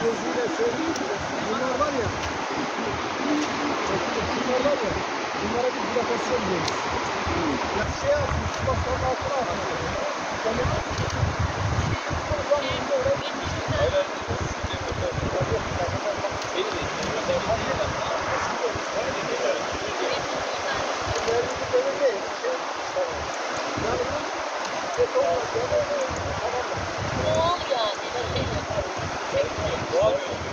sözüyle söyleyeyim. Bunlar var ya. Bunlar var ya. Bunlara bir plakasyon diyoruz. Ya şey atmış. Başkanın altına atmış. Doğal yani. Doğal.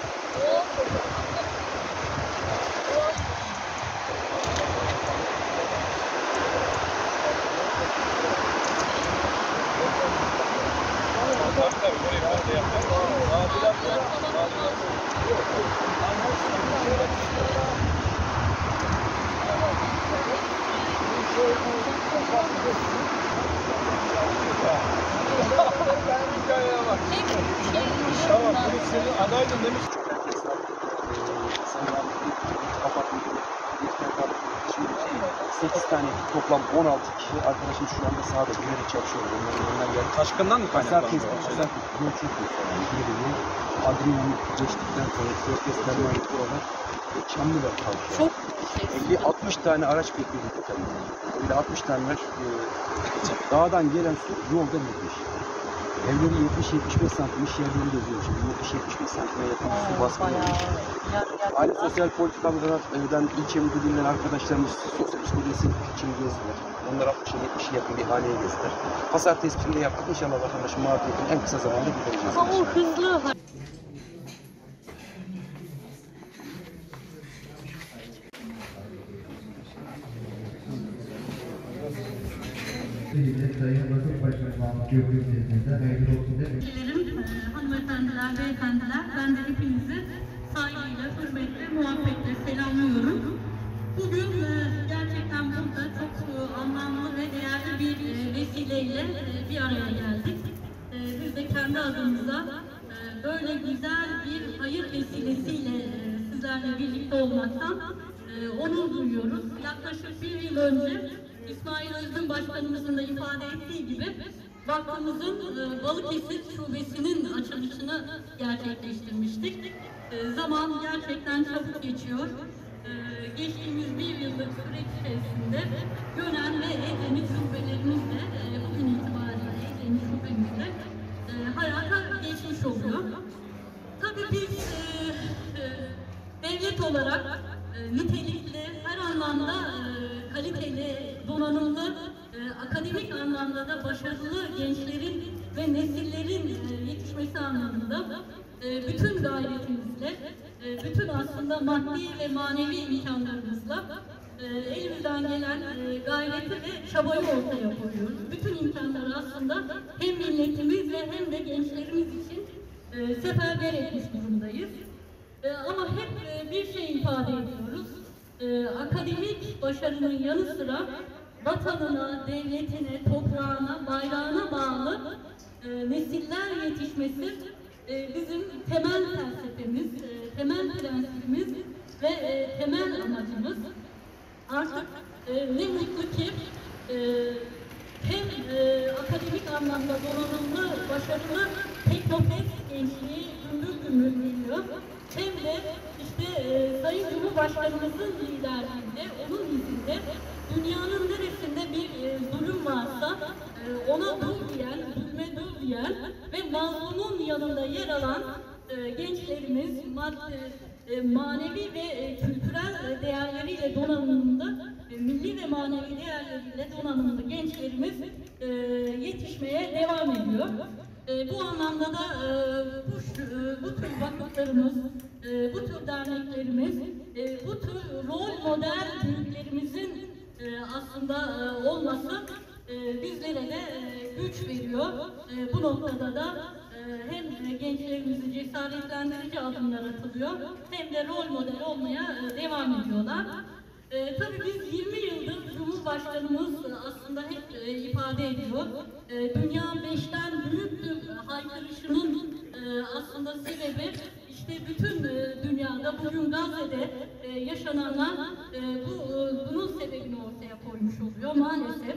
Tamam, bunu senin adaydın demiş. 8 tane toplam 16 kişi arkadaşım şu anda sahada gülerek çalışıyor. Onların yanından geldi. Taşkından mı kaynaklanıyor? Pazar çok büyük yani. Adrenalin geçtikten sonra Körfez Terminali oralar Çamlı'da kalkıyor. Çok 50-60 tane araç bekliyor tabii. Öyle 60 tane araç dağdan gelen su yolda bitmiş. Evleri 70-75 santim iş yerleri geziyor şimdi. 70-75 santime yakın su baskını olmuş. Aile sosyal politikalardan ilçe müdürlüğünden arkadaşlarımız sosyal psikolojisi için gezdiler. Onlar 60'a 70'e yakın bir haneye gezdiler. Hasar tespitini de yaptık. İnşallah vatandaşın mağduriyetini en kısa zamanda gidereceğiz. ama o hızlı. Sayın Vakıf Başkanı Mahmut Gökçe Teyze'den hayırlı olsun demek. Hanımefendiler, beyefendiler, ben de hepinizi saygıyla, hürmetle, muhabbetle selamlıyorum. Bugün gerçekten burada çok anlamlı ve değerli bir vesileyle bir araya geldik. Biz de kendi adımıza böyle güzel bir hayır vesilesiyle sizlerle birlikte olmaktan onur duyuyoruz. Yaklaşık bir yıl önce İsmail Özgün Başkanımızın da ifade ettiği gibi vakfımızın Balıkesir Şubesi'nin açılışını gerçekleştirmiştik. Zaman gerçekten çabuk geçiyor. Geçtiğimiz bir yıllık süreç içerisinde Gönen ve Ereğli şubelerimizle bugün itibariyle Ereğli şubemizde hayata geçmiş oluyor. Tabii biz devlet olarak nitelikli, her anlamda kaliteli, donanımlı, akademik anlamda da başarılı gençlerin ve nesillerin yetişmesi anlamında bütün gayretimizle, bütün aslında maddi ve manevi imkanlarımızla elimizden gelen gayreti ve çabayı ortaya koyuyoruz. Bütün imkanları aslında hem milletimiz ve hem de gençlerimiz için seferber etmiş durumdayız. Ama hep bir şey ifade ediyoruz. Akademik başarının yanı sıra vatanına, devletine, toprağına, bayrağına bağlı nesiller yetişmesi bizim temel felsefemiz, temel prensibimiz ve temel amacımız. Artık ne mutlu ki hem akademik anlamda donanımlı, başarılı teknofest gençliği gümbür gümbür geliyor. Hem de işte Sayın Cumhurbaşkanımızın liderliğinde, onun izinde dünyanın neresinde bir zulüm varsa ona dur diyen, zulme dur diyen ve mazlumun yanında yer alan gençlerimiz manevi ve kültürel değerleriyle donanımlı, milli ve manevi değerleriyle donanımlı gençlerimiz yetişmeye devam ediyor. Bu anlamda da bu tür vakıflarımız, bu tür derneklerimiz, bu tür rol model büyüklerimizin aslında olması bizlere de güç veriyor. Bu noktada da hem gençlerimizi cesaretlendirici adımlar atılıyor, hem de rol model olmaya devam ediyorlar. Tabii biz 20 yıldır Cumhurbaşkanımız aslında hep ifade ediyor. Dünya 5'ten büyüktür haykırışının aslında sebebi işte bütün dünyada bugün Gazze'de yaşananlar bunun sebebini ortaya koymuş oluyor maalesef.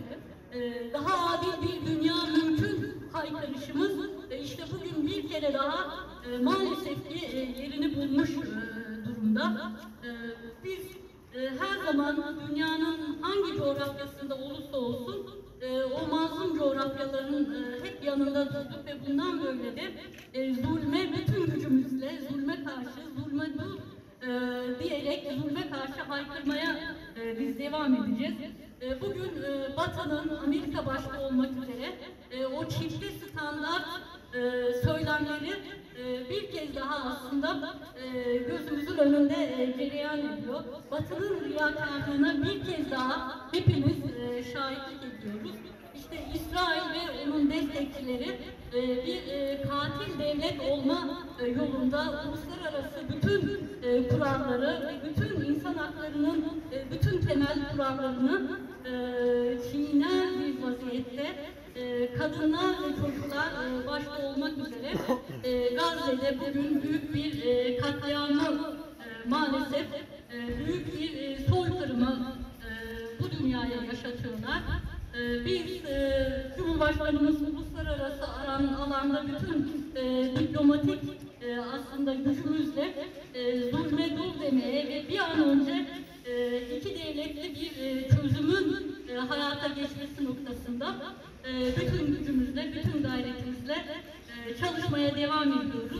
Daha adil bir dünya mümkün haykırışımız işte bugün bir kere daha maalesef ki yerini bulmuş durumda. Biz her zaman dünyanın hangi coğrafyasında olursa olsun o mazlum coğrafyaların hep yanında durduk ve bundan böyle de zulme bütün gücümüzle, zulme karşı, zulme dur diyerek zulme karşı haykırmaya biz devam edeceğiz. Bugün Batı'nın, Amerika başta olmak üzere o çifte standart söylemleri bir kez daha aslında gözümüzün önünde cereyan ediyor. Batı'nın riyakarlığına bir kez daha hepimiz şahitlik ediyoruz. İşte İsrail ve onun destekçileri bir katil devlet olma yolunda uluslararası bütün kuralları ve bütün insan haklarının bütün temel kurallarını çiğner bir vaziyette kadınlar ve çocuklar başta olmak üzere Gazze'de bugün büyük bir katliamı maalesef büyük bir soykırımı bu dünyaya yaşatıyorlar. Biz Cumhurbaşkanımız uluslararası alanda bütün diplomatik aslında gücümüzle zulme dur demeye ve bir an önce iki devletli bir çözümün hayata geçmesi noktasında bütün gücümüzle, bütün gayretimizle çalışmaya devam ediyoruz.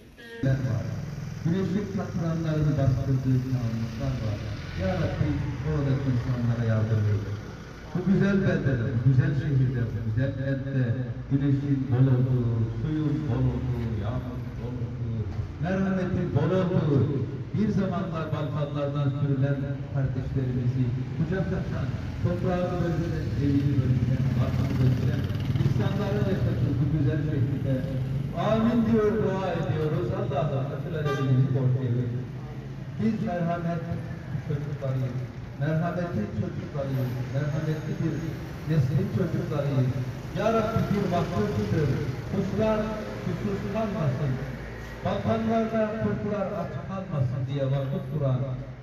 Güneşlik katranlarını bastırdığı kanunlar var. Ya Rabbi oradaki insanlara yardım eyle. Bu güzel beldede, bu güzel şehirde, bu güzel kentte güneşin bol olduğu, suyun bol olduğu, yağmurun bol olduğu, merhametin bol olduğu, bir zamanlar Balkanlardan sürülen kardeşlerimizi kucaklatan, toprağı bölüşen, evini bölüşen, aklını bölüşen, insanları yaşatır bu güzel şehirde. Amin diyor, dua ediyoruz. Allah'ım akıllarımızı borçluyuz. Biz merhamet çocuklarıyız. Merhametli çocuklarıyız. Merhametli bir neslin çocuklarıyız. Ya Rabbi bir mahluktır. Kuşlar susuz kalmasın. Balkanlarda kurtlar aç kalmasın diye vakıf kuran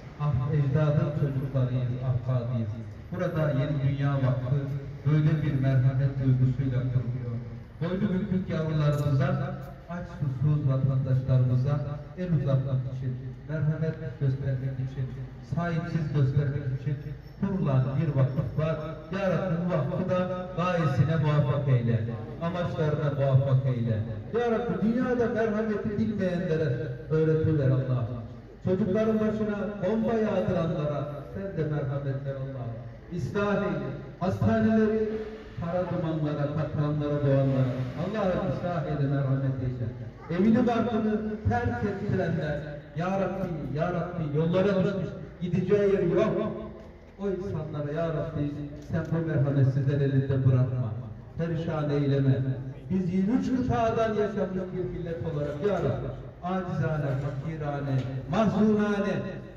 ecdadın çocuklarıyız, ahfadıyız. Burada Yeni Dünya Vakfı böyle bir merhamet duygusuyla kuruluyor. Boynu bükük yavrularımıza, aç susuz vatandaşlarımıza el uzatmak için, merhamet göstermek için, sahipsiz göstermek için kurulan bir vakıf var. Ya Rabbi bu vakfı da gayesine muvaffak eyle, amaçlarına muvaffak eyle. Ya Rabbi dünyada merhameti bilmeyenlere öğretiler Allah'ım. Çocukların başına bomba yağdıranlara sen de merhamet ver Allah'ım. İslah eyle, hastaneleri kara dumanlara, katranlara doğanlara Allah'ım ıslah eyle, merhamet eyle. Evini barkını terk ettirenler, Ya Rabbi, Ya Rabbi yollara düşmüş, gideceği yer yok. O insanlara Ya Rabbi sen bu merhametsizler elinde bırakma, perişan eyleme. Biz 23 kıtadan yaşamış bir millet olarak Ya Rabbi acizane, fakirane, mahzunane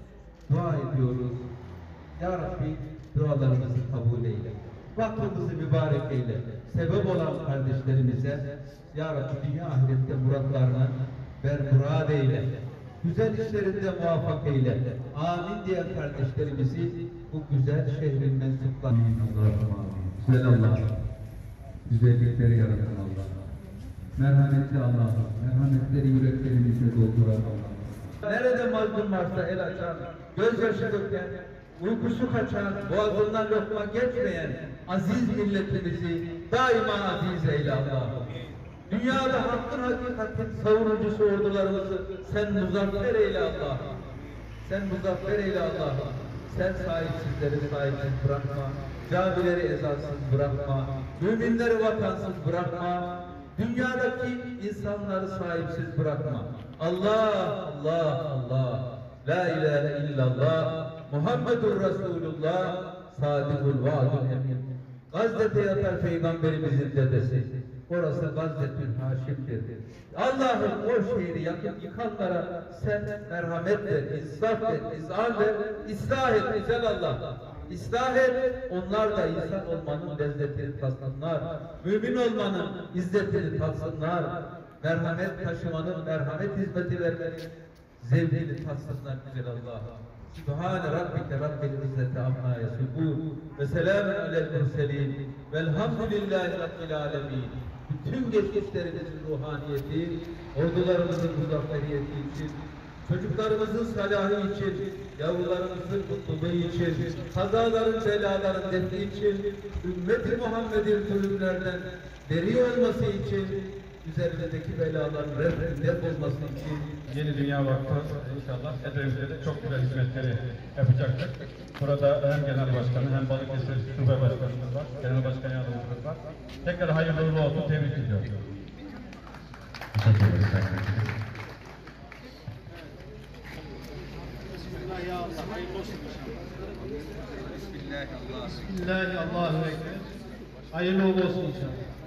dua ediyoruz. Ya Rabbi dualarımızı kabul eyle. Vakfımızı mübarek eyle. Sebep olan kardeşlerimize Ya Rabbi dünya ahirette muratlarına bermurad eyle. Güzel işlerinde muvaffak eyle. Amin diyen kardeşlerimizi bu güzel şehrin mensuplarına Allah'ım amin. Güzel Allah'ım. Güzellikleri yaratan Allah'ım. Merhametli Allah'ım. Merhametleri yüreklerimize dolduran Allah'ım. Nerede mazlum varsa el açan, gözyaşı döken, uykusu kaçan, boğazından lokma geçmeyen aziz milletimizi daima aziz eyle Allah'ım. Dünyada hakkın hakikatin savunucusu ordularımızı sen muzaffer eyle Allah'ım. Sen muzaffer eyle Allah'ım. Sen sahipsizleri sahipsiz bırakma. Camileri ezansız bırakma. Müminleri vatansız bırakma. Dünyadaki insanları sahipsiz bırakma. Allah, Allah, Allah. La ilahe illallah. Muhammedur Resulullah. Sadikul vaadul emin. Gazze'de yatar Peygamberimizin dedesi. Orası Gazzetül Haşim'dir. Allah'ım o şehri yıkanlara sen merhamet ver, insaf ver, izan ver, ıslah et güzel Allah. İslah et, onlar da insan olmanın lezzetini tatsınlar. Mümin olmanın izzetini tatsınlar. Merhamet taşımanın, merhamet hizmeti vermenin zevkini tatsınlar güzel Allah. Sübhane Rabbike Rabbil İzzeti amma yasifun ve selamun alel murselin velhamdülillahi Rabbil alemin. Bütün geçmişlerimizin ruhaniyeti, ordularımızın muzafferiyeti için, çocuklarımızın salahı için, yavrularımızın mutluluğu için, kazaların, belaların defi için, ümmeti Muhammed'in zulümlerden beri olması için, üzerimizdeki belaların def olması için. Yeni Dünya Vakfı inşallah Edremit'te de çok güzel hizmetleri yapacaktır. Burada hem Genel Başkanı hem Balıkesir Şube Başkanımız var, Genel Başkan Yardımcımız var. Tekrar hayırlı uğurlu olsun, tebrik ediyorum. Teşekkür ederim. Bismillahirrahmanirrahim. Hayırlı olsun inşallah.